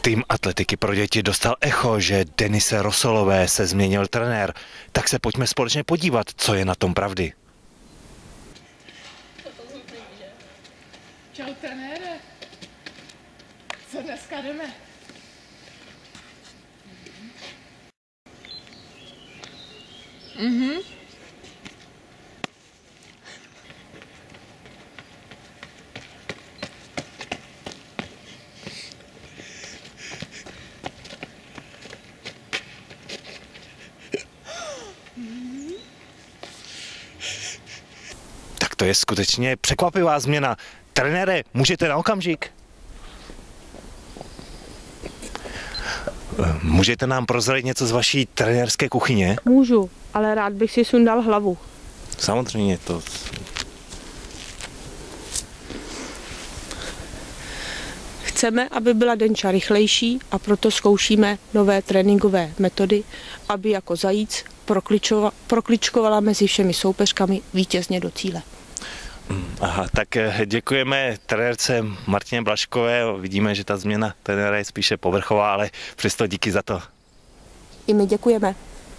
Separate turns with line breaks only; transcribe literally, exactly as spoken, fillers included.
Tým atletiky pro děti dostal echo, že Denise Rosolové se změnil trenér. Tak se pojďme společně podívat, co je na tom pravdy.
Čau, trenére. Co dneska jdeme? Mhm.
Tak to je skutečně překvapivá změna. Trenére, můžete na okamžik? Můžete nám prozradit něco z vaší trenérské kuchyně?
Můžu, ale rád bych si sundal hlavu.
Samozřejmě to...
Chceme, aby byla Denča rychlejší a proto zkoušíme nové tréninkové metody, aby jako zajíc prokličovala, prokličkovala mezi všemi soupeřkami vítězně do cíle.
Aha, tak děkujeme trenérce Martině Blažkové. Vidíme, že ta změna trenéra je spíše povrchová, ale přesto díky za to.
I my děkujeme.